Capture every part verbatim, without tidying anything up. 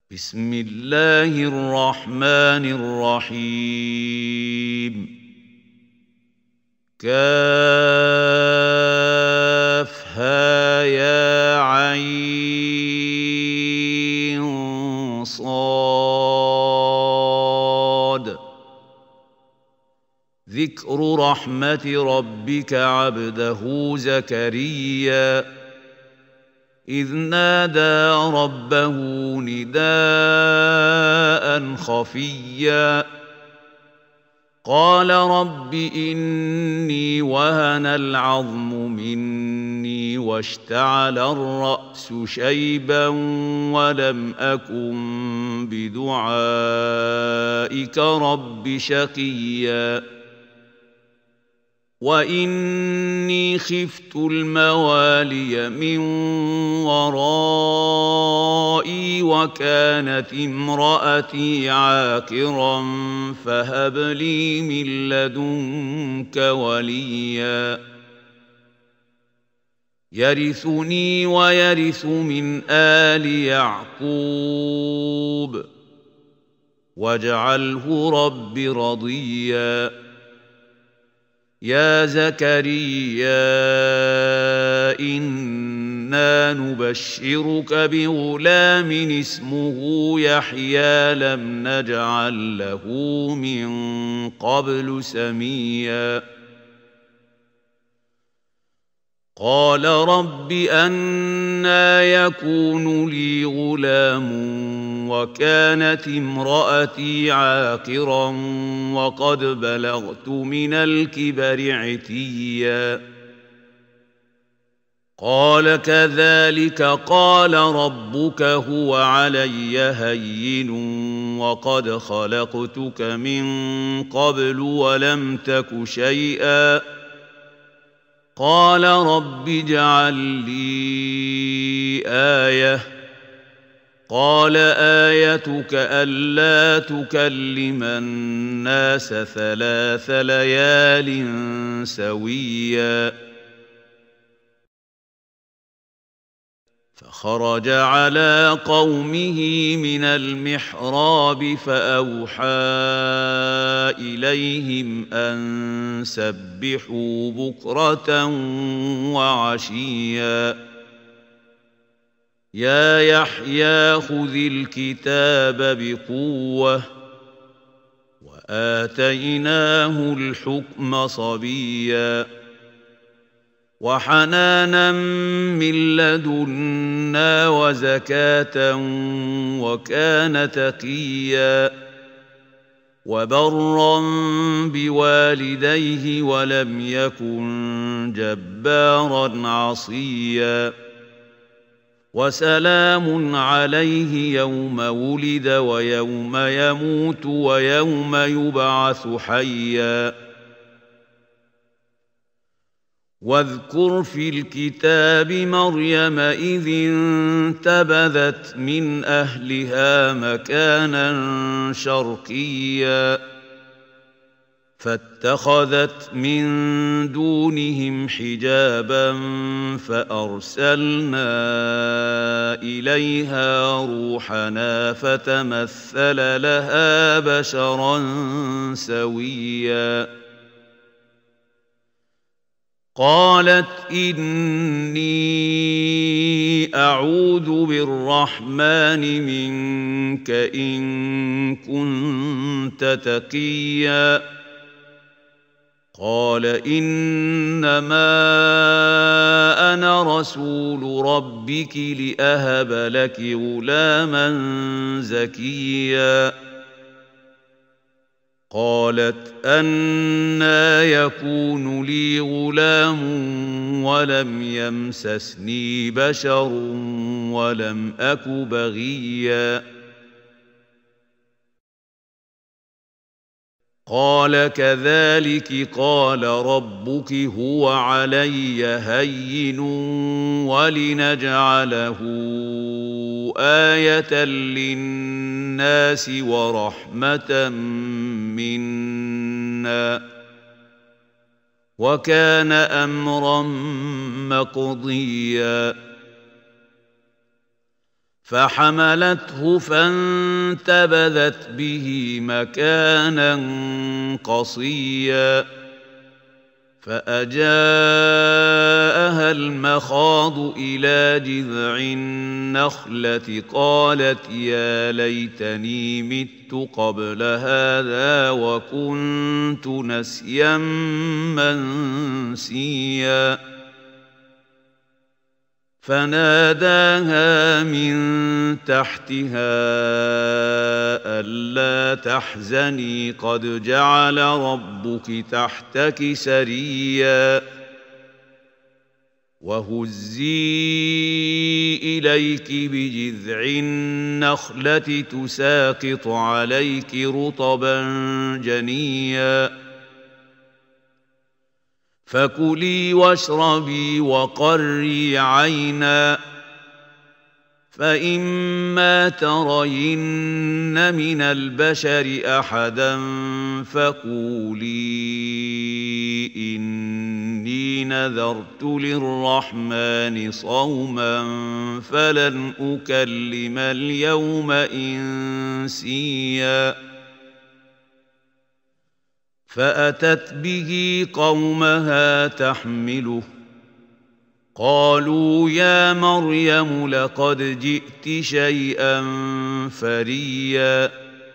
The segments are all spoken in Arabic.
بسم الله الرحمن الرحيم كافها يا عين صاد ذكر رحمة ربك عبده زكريا إذ نادى ربه نداء خفيا قال رب إني وهن العظم مني واشتعل الرأس شيبا ولم أكن بدعائك رب شقيا وإني خفت الموالي من ورائي وكانت امرأتي عاقرا فهب لي من لدنك وليا يرثني ويرث من آل يعقوب واجعله رب رضيا يا زكريا إنا نبشرك بغلام اسمه يحيى لم نجعل له من قبل سميا قال رب أنى يكون لي غلام وكانت امرأتي عاقرا وقد بلغت من الكبر عتيا قال كذلك قال ربك هو علي هين وقد خلقتك من قبل ولم تك شيئا قال رب اجعل لي آية قال آيتك ألا تكلم الناس ثلاث ليال سويا فخرج على قومه من المحراب فأوحى إليهم أن سبحوا بكرة وعشيا يا يحيى خذ الكتاب بقوة وآتيناه الحكم صبيا وحنانا من لدنا وزكاة وكان تقيا وبرا بوالديه ولم يكن جبارا عصيا وسلام عليه يوم ولد ويوم يموت ويوم يبعث حيا واذكر في الكتاب مريم إذ انتبذت من أهلها مكانا شرقيا فاتخذت من دونهم حجابا فأرسلنا إليها روحنا فتمثل لها بشرا سويا قالت إني أعوذ بالرحمن منك إن كنت تقيا قال إنما أنا رسول ربك لأهب لك غلاما زكيا قالت أنى يكون لي غلام ولم يمسسني بشر ولم أك بغيا قال كذلك قال ربك هو علي هين ولنجعله آية للناس ورحمة منا وكان أمرا مقضيا فحملته فانتبذت به مكانا قصيا فأجاءها المخاض إلى جذع النخلة قالت يا ليتني مت قبل هذا وكنت نسيا منسيا فناداها من تحتها ألا تحزني قد جعل ربك تحتك سريا وهزي إليك بجذع النخلة تساقط عليك رطبا جنيا فكلي واشربي وقري عينا فإما ترين من البشر أحدا فقولي إني نذرت للرحمن صوما فلن أكلم اليوم إنسيا فأتت به قومها تحمله قالوا يا مريم لقد جئت شيئا فريا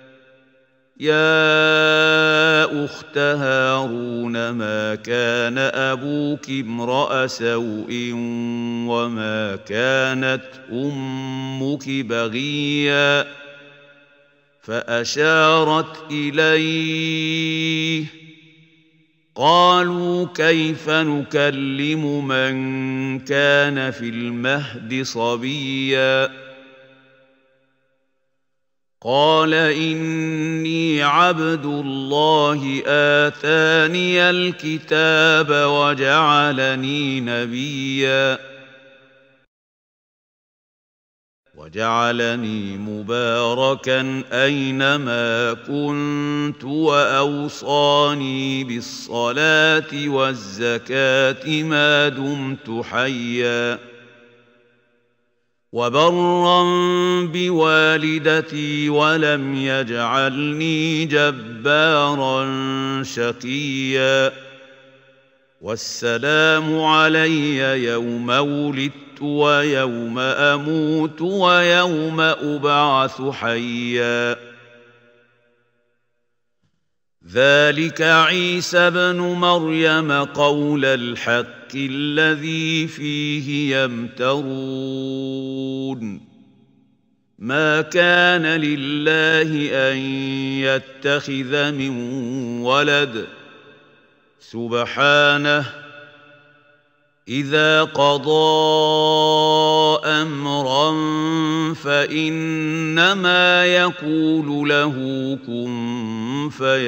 يا أخت هارون ما كان أبوك امرأ سوء وما كانت أمك بغيا فأشارت إليه قالوا كيف نكلم من كان في المهد صبيا قال إني عبد الله آتاني الكتاب وجعلني نبيا وجعلني مباركا أينما كنت وأوصاني بالصلاة والزكاة ما دمت حيا وبرا بوالدتي ولم يجعلني جبارا شقيا والسلام علي يوم ولدت ويوم أموت ويوم أبعث حيا ذلك عيسى بن مريم قول الحق الذي فيه يمترون ما كان لله أن يتخذ من ولد سبحانه إذا قضى أمرا فإنما يقول له كن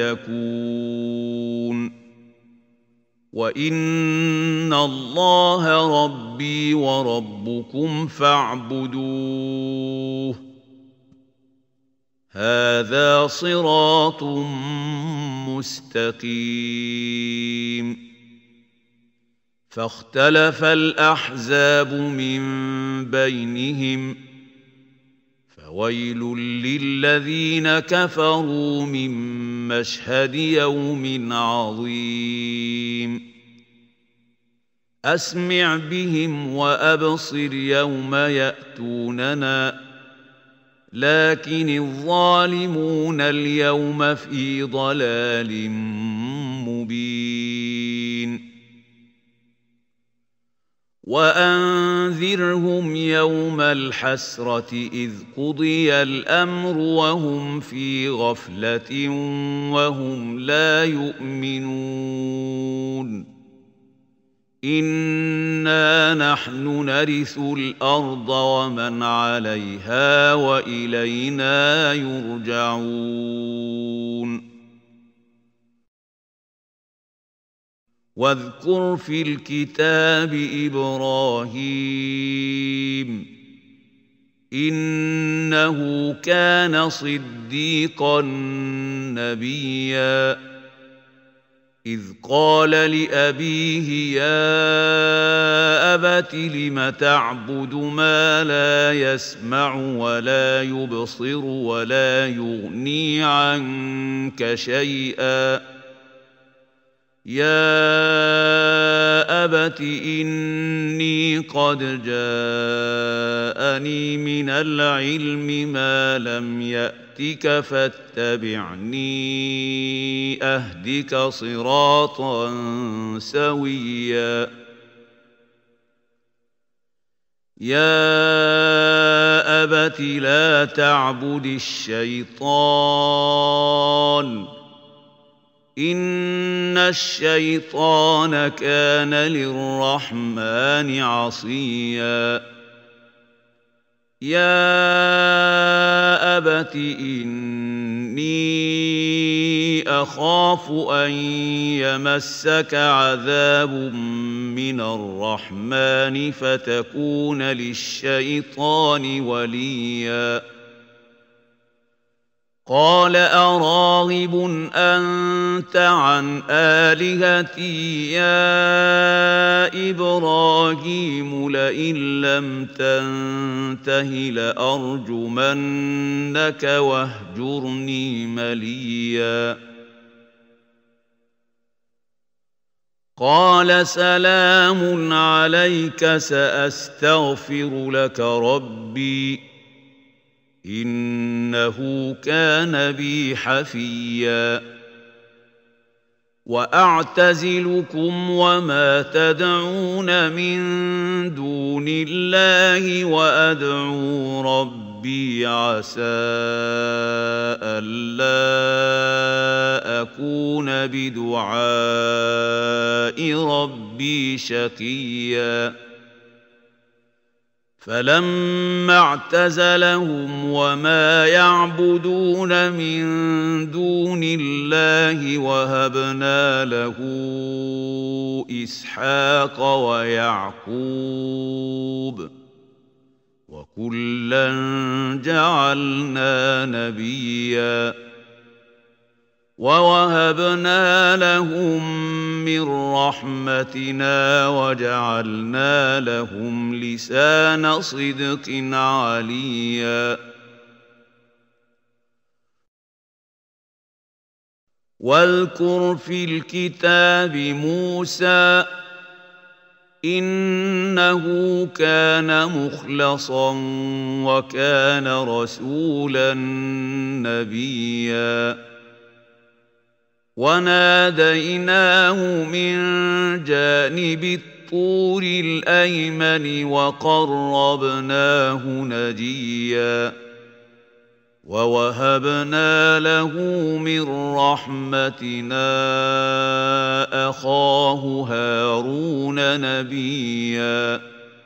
فيكون وإن الله ربي وربكم فاعبدوه هذا صراط مستقيم فاختلف الأحزاب من بينهم فويل للذين كفروا من مشهد يوم عظيم أسمع بهم وأبصر يوم يأتوننا لكن الظالمون اليوم في ضلال مبين وأنذرهم يوم الحسرة إذ قضي الأمر وهم في غفلة وهم لا يؤمنون إنا نحن نرث الأرض ومن عليها وإلينا يرجعون واذكر في الكتاب إبراهيم إنه كان صديقا نبيا إذ قال لأبيه يا أبت لم تعبد ما لا يسمع ولا يبصر ولا يغني عنك شيئا يا أبت إني قد جاءني من العلم ما لم يأتك فاتبعني أهدك صراطا سويا يا أبت لا تعبد الشيطان إن الشيطان كان للرحمن عصيا يا أبت إني أخاف أن يمسك عذاب من الرحمن فتكون للشيطان وليا قال أراغب أنت عن آلهتي يا إبراهيم لئن لم تنته لأرجمنك واهجرني مليا قال سلام عليك سأستغفر لك ربي إنه كان بي حفيا وأعتزلكم وما تدعون من دون الله وأدعو ربي عسى ألا أكون بدعاء ربي شقيا فلما اعتزلهم وما يعبدون من دون الله وهبنا له إسحاق ويعقوب وكلا جعلنا نبيا ووهبنا لهم من رحمتنا وجعلنا لهم لسان صدق عليا واذكر في الكتاب موسى إنه كان مخلصا وكان رسولا نبيا وناديناه من جانب الطور الأيمن وقربناه نجيا ووهبنا له من رحمتنا أخاه هارون نبيا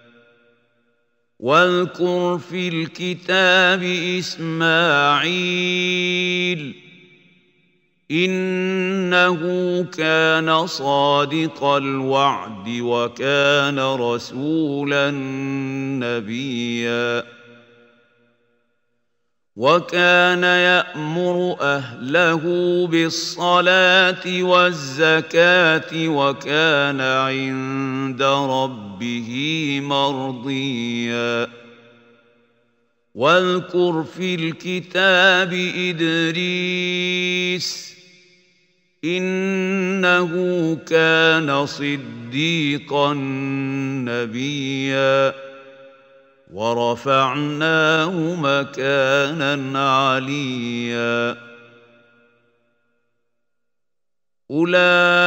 واذكر في الكتاب إسماعيل إنه كان صادق الوعد وكان رسولا نبيا وكان يأمر أهله بالصلاة والزكاة وكان عند ربه مرضيا واذكر في الكتاب إدريس إنه كان صديقا نبيا ورفعناه مكانا عليا أولئك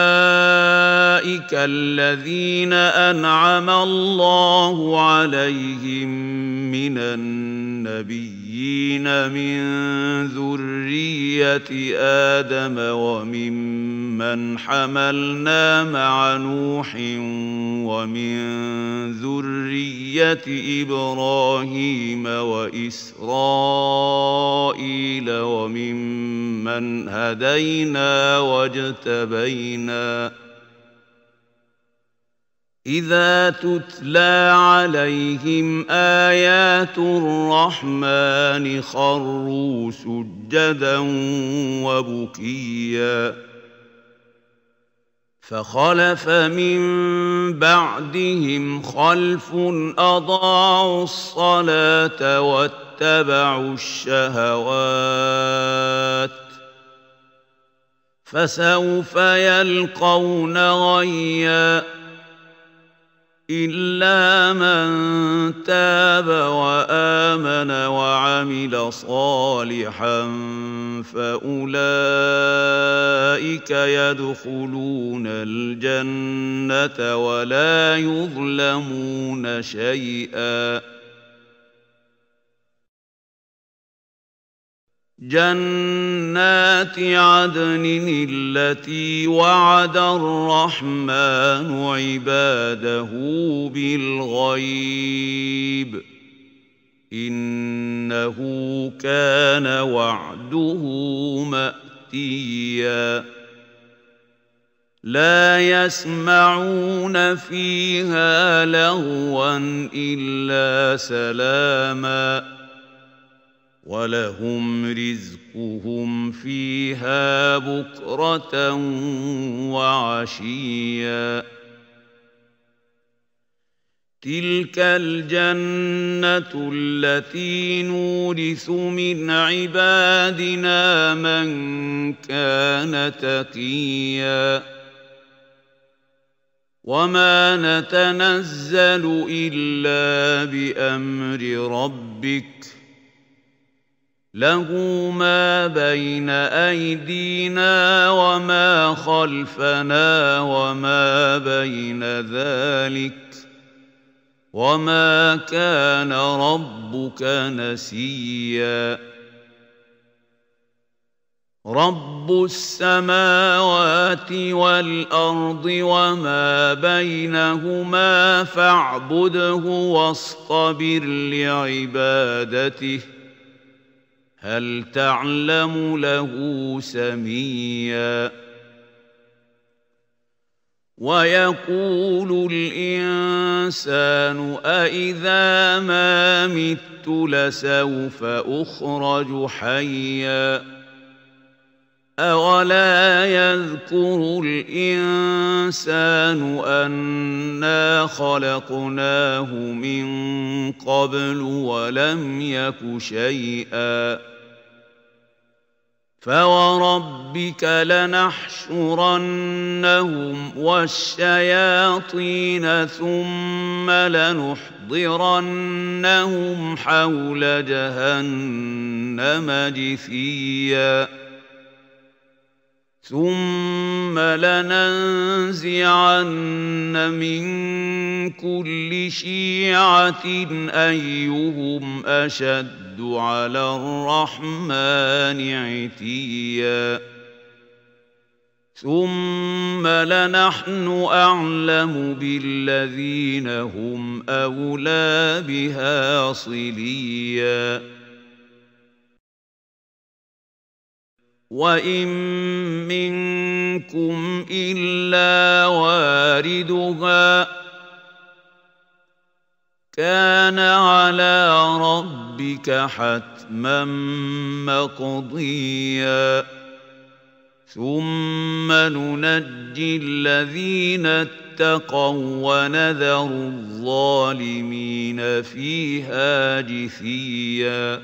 الذين أنعم الله عليهم من النبيين من ذرية آدم وممن حملنا مع نوح ومن ذرية إبراهيم وإسرائيل وممن هدينا واجتبينا إذا تتلى عليهم آيات الرحمن خروا سجدا وبكيا فخلف من بعدهم خلف أضاعوا الصلاة واتبعوا الشهوات فسوف يلقون غيا إلا من تاب وآمن وعمل صالحا فأولئك يدخلون الجنة ولا يظلمون شيئا جنات عدن التي وعد الرحمن عباده بالغيب إنه كان وعده مأتيا لا يسمعون فيها لغوا إلا سلاما ولهم رزقهم فيها بكرة وعشيا تلك الجنة التي نورث من عبادنا من كان تقيا وما نتنزل إلا بأمر ربك له ما بين أيدينا وما خلفنا وما بين ذلك وما كان ربك نسيا رب السماوات والأرض وما بينهما فاعبده واصطبر لعبادته هل تعلم له سميا ويقول الإنسان أإذا ما مت لسوف أخرج حيا أولا يذكر الإنسان أنا خلقناه من قبل ولم يك شيئا فوربك لنحشرنهم والشياطين ثم لنحضرنهم حول جهنم جثيا ثم لننزعن من كل شيعة أيهم أشد على الرحمن عتيا ثم لنحن أعلم بالذين هم أولى بها صليا وإن منكم إلا واردها كان على ربك حتما مقضيا ثم ننجي الذين اتقوا ونذر الظالمين فيها جثيا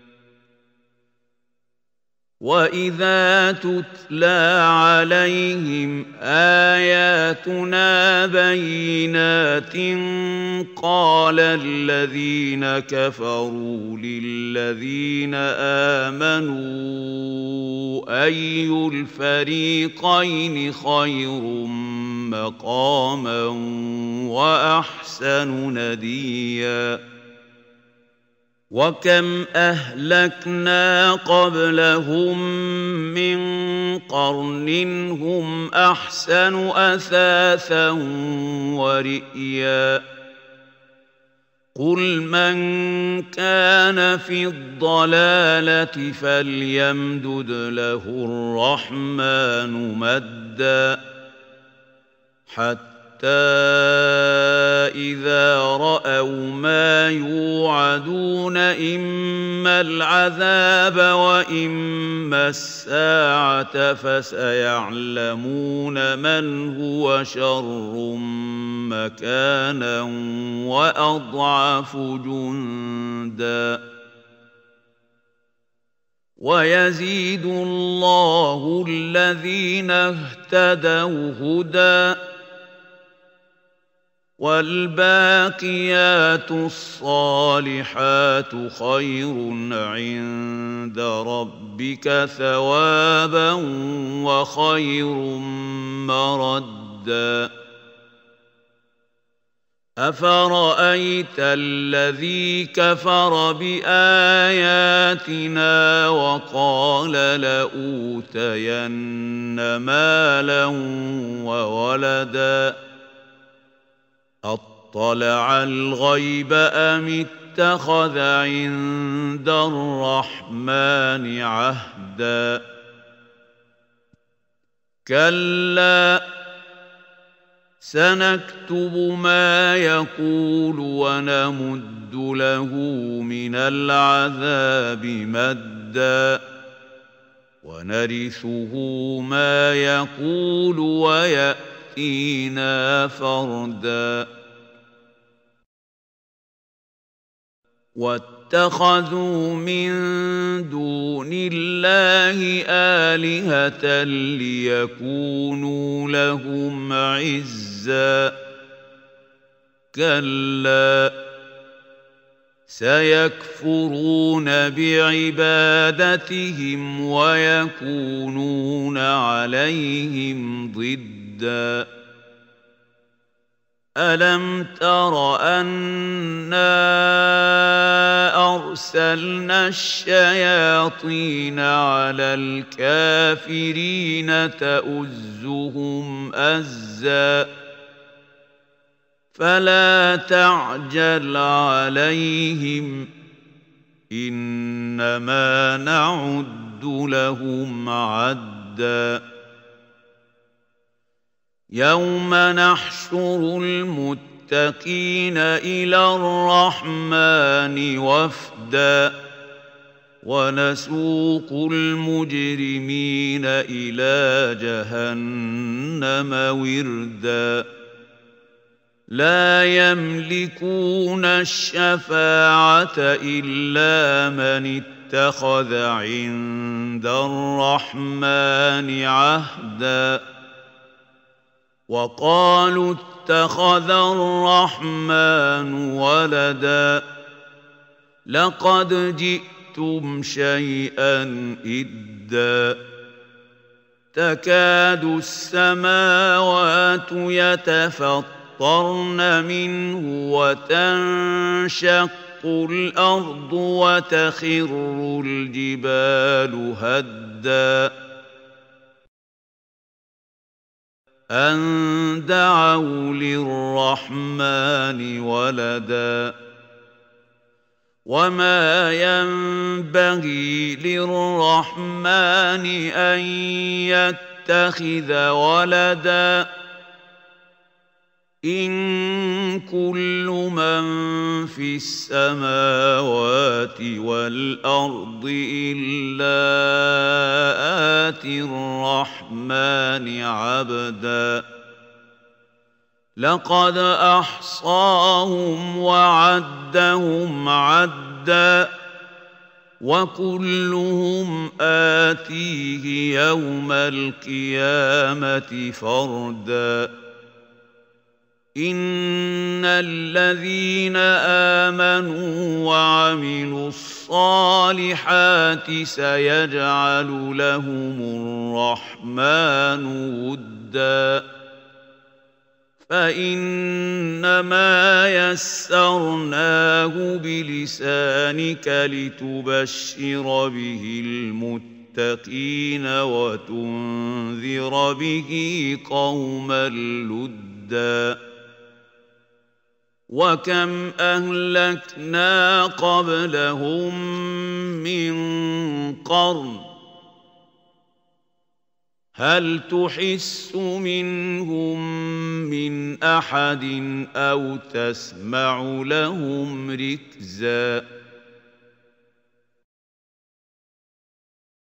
وإذا تتلى عليهم آياتنا بينات قال الذين كفروا للذين آمنوا أي الفريقين خير مقاما وأحسن نديا وكم أهلكنا قبلهم من قرن هم أحسن أثاثا ورئيا قل من كان في الضلالة فليمدد له الرحمن مدا حتى حتى إذا رأوا ما يوعدون إما إما العذاب وإما الساعة فسيعلمون من هو شر مكانا وأضعف جندا ويزيد الله الذين اهتدوا هدى والباقيات الصالحات خير عند ربك ثوابا وخير مردا أفرأيت الذي كفر بآياتنا وقال لأوتين مالا وولدا أطلع الغيب أم اتخذ عند الرحمن عهدا كلا سنكتب ما يقول ونمد له من العذاب مدا ونرثه ما يقول ويأتينا فردا واتخذوا من دون الله آلهة ليكونوا لهم عزا كلا سيكفرون بعبادتهم ويكونون عليهم ضدا ألم تر أنا أرسلنا الشياطين على الكافرين تؤزهم أزا فلا تعجل عليهم إنما نعد لهم عدا يوم نحشر المتقين إلى الرحمن وفدا ونسوق المجرمين إلى جهنم وردا لا يملكون الشفاعة إلا من اتخذ عند الرحمن عهدا وقالوا اتخذ الرحمن ولدا لقد جئتم شيئا إدا تكاد السماوات يتفطرن منه وتنشق الأرض وتخر الجبال هدا أن دعوا للرحمن ولدا وما ينبغي للرحمن أن يتخذ ولدا إن كل من في السماوات والأرض إلا آتي الرحمن عبدا لقد أحصاهم وعدهم عدا وكلهم آتيه يوم القيامة فردا إن الذين آمنوا وعملوا الصالحات سيجعل لهم الرحمن ودا فإنما يسرناه بلسانك لتبشر به المتقين وتنذر به قوما لدا وكم أهلكنا قبلهم من قرن هل تحس منهم من أحد أو تسمع لهم ركزا